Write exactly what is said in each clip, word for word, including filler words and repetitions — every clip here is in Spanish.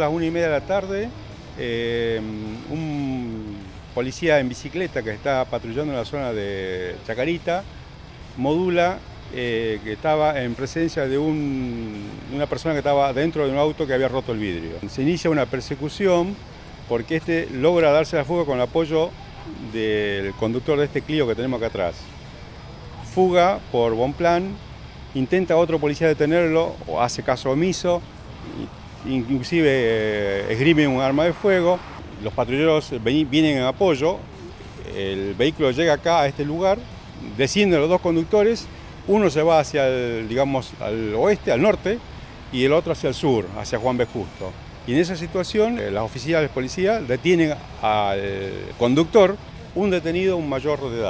las una y media de la tarde, eh, un policía en bicicleta que está patrullando en la zona de Chacarita modula eh, que estaba en presencia de un, una persona que estaba dentro de un auto que había roto el vidrio. Se inicia una persecución porque este logra darse la fuga con el apoyo del conductor de este Clio que tenemos acá atrás. Fuga por buen plan, intenta otro policía detenerlo o hace caso omiso, inclusive eh, esgrime un arma de fuego. Los patrulleros vienen en apoyo, el vehículo llega acá a este lugar, descienden los dos conductores, uno se va hacia el, digamos, al oeste, al norte, y el otro hacia el sur, hacia Juan B. Justo. Y en esa situación, las oficiales de policía detienen al conductor, un detenido, un mayor de edad.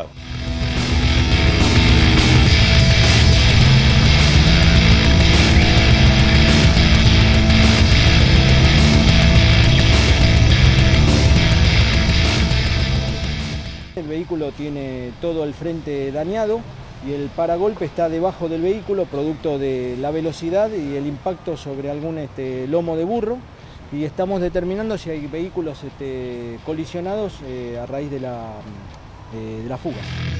El vehículo tiene todo el frente dañado y el paragolpe está debajo del vehículo producto de la velocidad y el impacto sobre algún este, lomo de burro, y estamos determinando si hay vehículos este, colisionados eh, a raíz de la, eh, de la fuga.